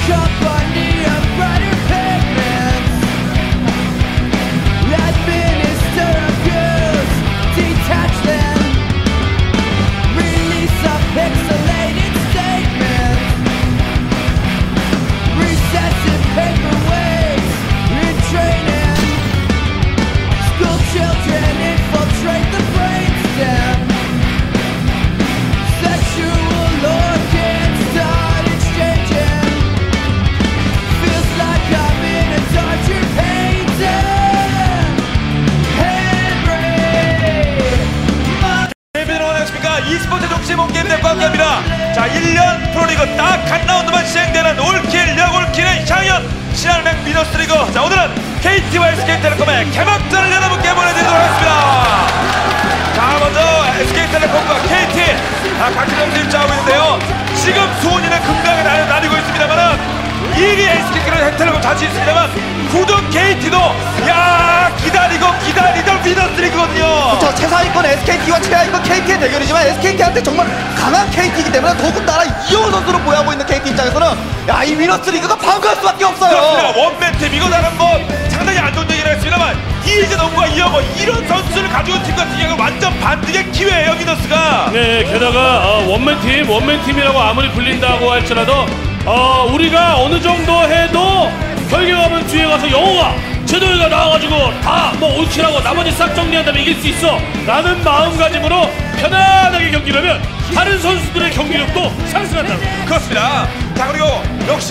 e스포츠 중심 홈게임들과 함께합니다. 자, 1년 프로리그 딱 한 라운드만 시행되는 올킬, 역올킬의 향연 신한은행 위너스리그. 자, 오늘은 KT와 SK텔레콤의 개막전을 여러분께 보내드리도록 하겠습니다. 자, 먼저 SK텔레콤과 KT 같은 경기를 짜고 있는데요. 지금 수훈이는 금강에 나뉘고 있습니다만은 1위 SK텔레콤 자주 있습니다만 9등 KT도 야 기다리던 위너스리그거든요. 그렇죠. 최상위권 SKT와 최하위권 KT의 대결이지만 SKT한테 정말 강한 KT이기 때문에 더군다나 이영호 선수를 보유하고 있는 KT 입장에서는 야, 이 위너스리그가 반가울 수밖에 없어요. 그렇습니다. 원맨팀 이거 나는 뭐 상당히 안 좋은 얘기를 했습니다만 이재동과 이영호 이런 선수를 가지고 팀 같은 경우는 완전 반등의 기회예요, 위너스가. 네, 게다가 원맨팀이라고 아무리 불린다고 할지라도 우리가 어느 정도 해도 결국하면 뒤에 가서 영호가 제동이가 나와가지고 다 뭐 올킬하고 나머지 싹 정리한다면 이길 수 있어 라는 마음가짐으로 편안하게 경기를 하면 다른 선수들의 경기력도 상승한다. 그렇습니다. 자, 그리고 역시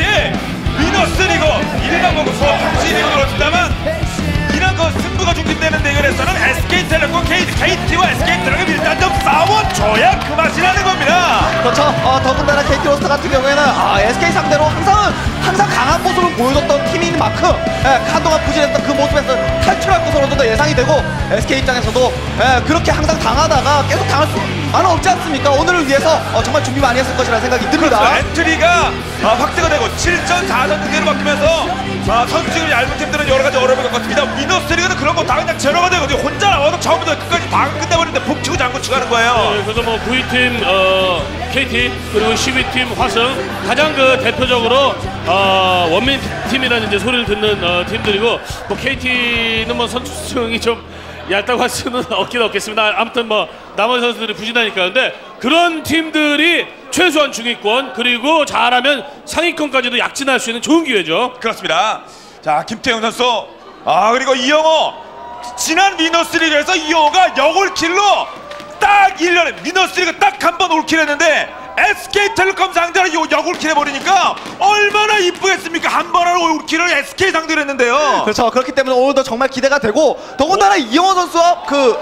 위너스리그 1강 보고 수업 당시리그 그렇습니다만 이런 그 승부가 중심되는 대결에서는 SK텔레콤 KT와 SK텔레콤 일단 좀 싸워줘야 그 맛이 나는 겁니다. 그렇죠. 더군다나 KT 로스터 같은 경우에는 SK 상대로 항상 강한 모습을 보여줬던 팀인 만큼 한동안 부진했던 그 모습에서 탈출할 것으로도 예상이 되고 SK 입장에서도 그렇게 항상 당하다가 계속 당할 수만은 없지 않습니까? 오늘을 위해서 정말 준비 많이 했을 것이라는 생각이 듭니다. 그렇죠. 엔트리가 확대가 되고 7전 4전 등계로 바뀌면서 선수직을 얇은 팀들은 여러 가지 어려움을 겪었습니다. 위너스리그는 그런 거 다 그냥 제로가 되거든요. 혼자 나와서 처음부터 끝까지 방을 끝내버리는데 북치고 장구치고 하는 거예요. 네, 그래서 뭐 9위팀 KT 그리고 10위팀 화승 가장 그 대표적으로 원맨팀이라는 이제 소리를 듣는 팀들이고 뭐 KT는 뭐 선수층이 좀 얇다고 할 수는 없긴 없겠습니다. 아무튼 뭐 나머지 선수들이 부진하니까. 근데 그런 팀들이 최소한 중위권 그리고 잘하면 상위권까지도 약진할 수 있는 좋은 기회죠. 그렇습니다. 자, 김태형 선수 그리고 이영호 지난 위너스리그에서 이영호가 역올킬로 딱 1년에 위너스리그 딱 한 번 올킬했는데 SK텔레콤 상대로 역올킬 해버리니까 얼마나 이쁘겠습니까? 한 번 하는 올킬을 SK 상대로 했는데요. 그렇죠. 그렇기 때문에 오늘도 정말 기대가 되고 더군다나 이영호 선수와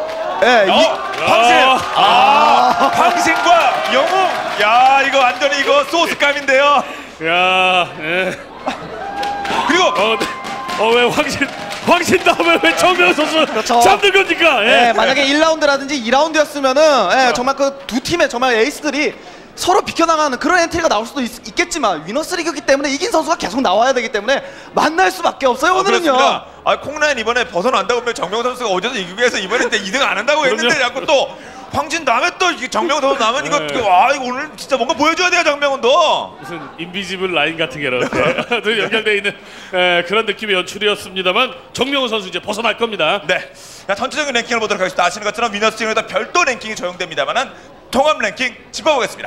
황신과 영웅, 야, 이거 완전히 이거 소스감인데요. 야, 예. 그리고 왜 황신 다음에 왜 정명 선수 그렇죠. 잡는 겁니까? 예. 만약에 1라운드라든지 2라운드였으면은 정말 그 두 팀의 정말 에이스들이 서로 비켜나가는 그런 엔트리가 나올 수도 있겠지만 위너스리그이기 때문에 이긴 선수가 계속 나와야 되기 때문에 만날 수밖에 없어요. 오늘은요. 콩라인 이번에 벗어난다고 하면 정명 선수가 어제도 이기고 해서 이번에 2등 안 한다고 했는데 자꾸 또 황진 다음에 또 정명 선수 나면 이거 이거 오늘 진짜 뭔가 보여줘야 돼요. 정명훈도 무슨 인비지블 라인 같은 게 이렇게 연결되어 있는 그런 느낌의 연출이었습니다만 정명훈 선수 이제 벗어날 겁니다. 네, 자, 전체적인 랭킹을 보도록 하겠습니다. 아시는 것처럼 위너스리그에다 별도 랭킹이 적용됩니다만은 통합 랭킹 짚어보겠습니다.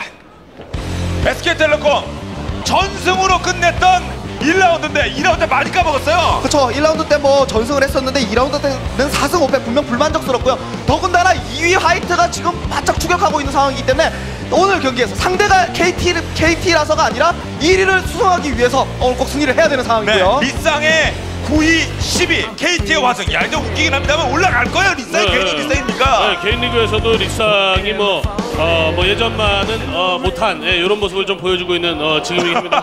SK텔레콤 전승으로 끝냈던 1라운드인데 2라운드 많이 까먹었어요. 그렇죠. 1라운드 때 뭐 전승을 했었는데 2라운드 때는 4승 5패 분명 불만족스럽고요. 더군다나 2위 화이트가 지금 바짝 추격하고 있는 상황이기 때문에 오늘 경기에서 상대가 KT라서가 아니라 1위를 수성하기 위해서 오늘 꼭 승리를 해야 되는 상황이고요. 네, 리쌍의 9위, 10위 KT의 화승. 야, 이제 웃기긴 합니다만 올라갈 거예요. 리쌍이 괜히 리쌍입니까? 네, 개인 리그에서도 리쌍이 뭐 예전만은 못한 이런 모습을 좀 보여주고 있는 지금입니다.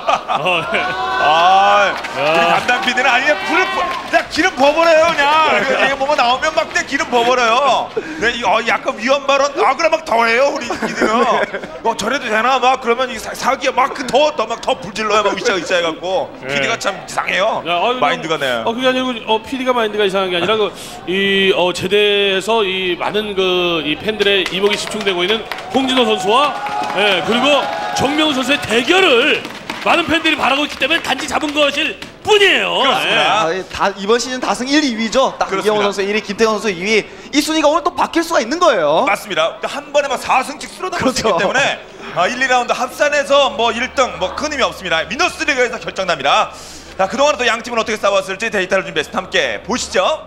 담당 PD는 아니면 그냥 기름 버버려요. 그냥 이게 뭐가 나오면 막 내 기름 버버려요. 네, 약간 위험 발언 그래 막 더해요 우리 PD는. 저래도 되나 막 그러면 이 사기야 막 더 불질러요 막 으쌰으쌰 해갖고. PD가 참 이상해요. 마인드가 네. 그게 아니고 PD가 마인드가 이상한 게 아니라 제대에서 이 많은 이 팬들의 이목이 집중되고 있는 홍진호 선수와 그리고 정명훈 선수의 대결을 많은 팬들이 바라고 있기 때문에 단지 잡은 것일 뿐이에요. 그렇습니다. 이번 시즌 다승 1, 2위죠. 딱 그렇습니다. 이영호 선수 1위, 김태형 선수 2위. 이 순위가 오늘 또 바뀔 수가 있는 거예요. 맞습니다. 한 번에 막 4승씩 쓸어담을 수 그렇죠. 있기 때문에 1, 2라운드 합산해서 뭐 1등 뭐 큰 의미 없습니다. 미너스리그에서 결정납니다. 자, 그동안 또 양 팀은 어떻게 싸웠을지 데이터를 준비했습니다. 함께 보시죠.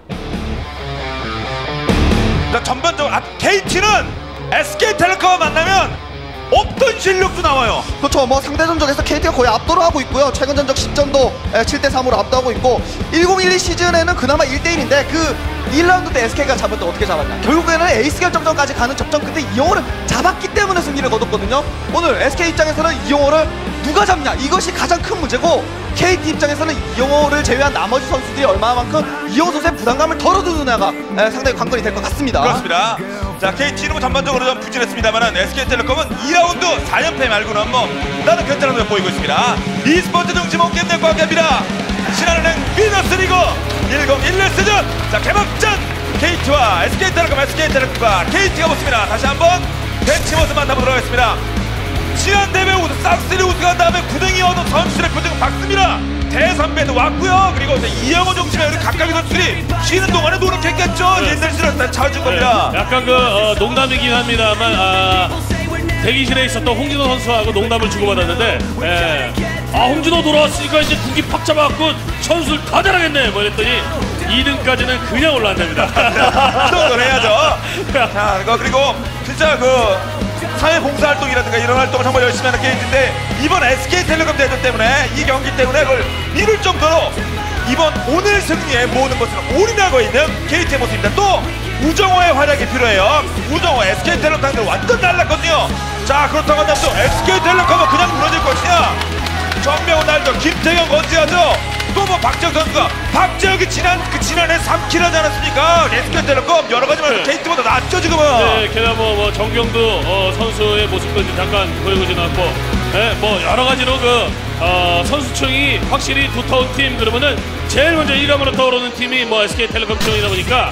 자, 전반적으로 KT는 SK텔레콤과 만나면 없던 실력도 나와요. 그렇죠. 뭐 상대 전적에서 KT가 거의 압도를 하고 있고요. 최근 전적 10전도 7대3으로 압도하고 있고 1012 시즌에는 그나마 1대1인데 그 1라운드 때 SK가 잡을 때 어떻게 잡았냐. 결국에는 에이스 결정전까지 가는 접전 끝에 이영호를 잡았기 때문에 승리를 거뒀거든요. 오늘 SK 입장에서는 이영호를 누가 잡냐 이것이 가장 큰 문제고 KT 입장에서는 이영호를 제외한 나머지 선수들이 얼마만큼 이영호 선수의 부담감을 덜어주느냐가 상당히 관건이 될 것 같습니다. 그렇습니다. 자, KT는 전반적으로 좀 부진했습니다만 SK텔레콤은 2라운드 4연패 말고는 뭐 나는 괜찮은 모습 보이고 있습니다. e스포츠 중심원 게임과 함께합니다. 신한은행 미너스리그 1011 시즌 자, 개막전 KT와 SK텔레콤과 KT가 붙습니다. 다시 한번 벤치 모습 만나보도록 하겠습니다. 지난 대회 우승, 싹쓸이 우승한 다음에 9등이 얻은 선수들의 표정은 밝습니다. 대선배도 왔고요. 그리고 이제 이영호 중심의 우리 각각의 선수들이 쉬는 동안에 노력했겠죠. 옛날 시절을 찾아줄 겁니다. 약간 농담이긴 합니다만 대기실에 있었던 홍진호 선수하고 농담을 주고받았는데 홍진호 돌아왔으니까 이제 군기 팍 잡아갖고 선수를 다 잘하겠네 뭐 이랬더니 2등까지는 그냥 올라간답니다. 그 정도는 해야죠. 자, 그리고 진짜 사회봉사활동이라든가 이런 활동을 정말 열심히 하는 게임인데 이번 SK텔레콤 대전 때문에 이 경기 때문에 그걸 미룰 정도로 이번 오늘 승리에 모든 것을 올인하고 있는 KT의 모습입니다. 또 우정호의 활약이 필요해요. 우정호 SK텔레콤 상대로 완전 달랐거든요. 자, 그렇다고 한다면 또 SK텔레콤은 그냥 무너질 것이냐. 정명훈 날죠. 김태경 건지하죠. 또 뭐 박재혁 선수가 박재혁이 지난해 3킬 하지 않았습니까? SK텔레콤 여러 가지 말로 KT보다 낫죠 지금은. 네, 게다가 뭐 정경도 선수의 모습도 잠깐 보이고 지났고, 뭐 여러 가지로 선수층이 확실히 두터운 팀 그러면은 제일 먼저 1위로 떠오르는 팀이 뭐 SK텔레콤 팀이다 보니까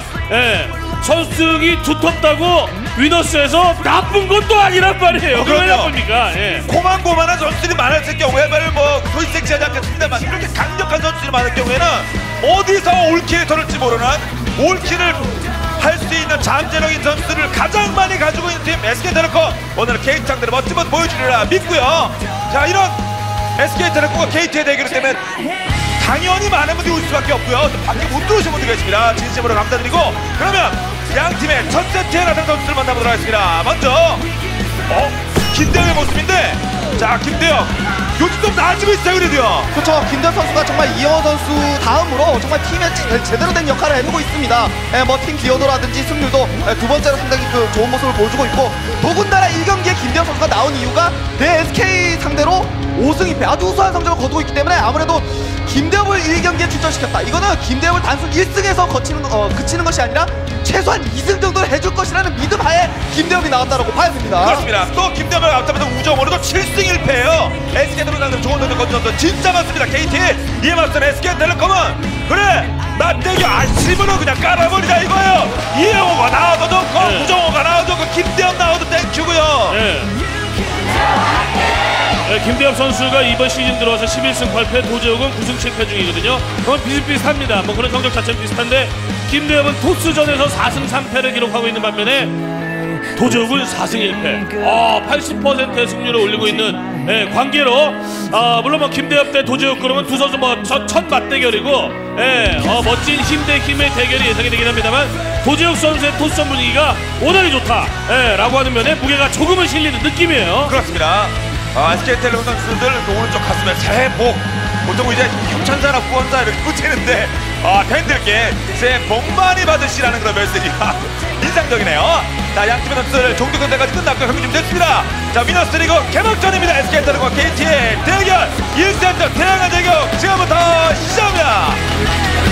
선수층이 두텁다고 위너스에서 나쁜 것도 아니란 말이에요. 왜 나쁩니까? 고만고만한 선수들이 많았을 경우에 뭐 소식색지하지 않겠습니다만 이렇게 강력한 선수들이 많을 경우에는 어디서 올킬을 털을지 모르는 올킬을 할 수 있는 잠재력인 선수들을 가장 많이 가지고 있는 팀 SK텔레콤 오늘 KT 상대로 멋진 모습 보여주리라 믿고요. 자, 이런 SK텔레콤과 KT의 대결 때문에 당연히 많은 분들이 올 수밖에 없고요. 밖에 못 들어오신 분들이 계십니다. 진심으로 감사드리고 그러면 양 팀의 첫 세트에 나선 선수를 만나보도록 하겠습니다. 먼저 김대영의 모습인데 자, 김대영 요즘 좀 나아지고 있어요. 그래도요. 그렇죠. 김대현 선수가 정말 이영호 선수 다음으로 정말 팀에 제대로 된 역할을 해주고 있습니다. 뭐 팀 기여도라든지 승률도 두 번째로 상당히 좋은 모습을 보여주고 있고 더군다나 1경기에 김대현 선수가 나온 이유가 내 SK 상대로 5승 2패 아주 우수한 성적을 거두고 있기 때문에 아무래도 김대엽을 1경기에 출전시켰다. 이거는 김대엽을 단순 1승에서 그치는 것이 아니라 최소한 2승 정도를 해줄 것이라는 믿음 하에 김대엽이 나왔다고 봐야 됩니다. 그렇습니다. 또 김대엽을 앞서면서 우정으로도 7승 1패예요. SK텔레콤 상대로 좋은 선수 건졌어. 진짜 많습니다. KT 이에 맞선 SK텔레콤은 그래 맞대기 아쉬움으로 그냥 깔아버리자 이거예요. 이영호가 나와도 좋고 우정호가 나와도 좋고 김대엽 나와도 땡큐고요. 김대엽 선수가 이번 시즌 들어와서 11승 8패, 도재욱은 9승 7패 중이거든요. 그건 비슷비슷합니다. 뭐 그런 성적 자체는 비슷한데 김대엽은 토스전에서 4승 3패를 기록하고 있는 반면에 도재욱은 4승 1패 80%의 승률을 올리고 있는 관계로 물론 뭐 김대엽 대 도재욱 그러면 두 선수 뭐 첫 맞대결이고 멋진 힘 대 힘의 대결이 예상이 되긴 합니다만 도재욱 선수의 토스전 분위기가 워낙에 좋다 라고 하는 면에 무게가 조금은 실리는 느낌이에요. 그렇습니다. SK텔레콤 선수들 오른쪽 가슴에 새해 복 보통 이제 협찬사나 후원사 이렇게 붙이는데 팬들께 새해 복 많이 받으시라는 그런 메시지가 인상적이네요. 자, 양팀의 선수들 종료전 때까지 끝났고 경기 좀 됐습니다. 자, 미너스리그 개막전입니다. SK텔레콤과 KT의 대결 1세트 태양의 대결 지금부터 시작합니다.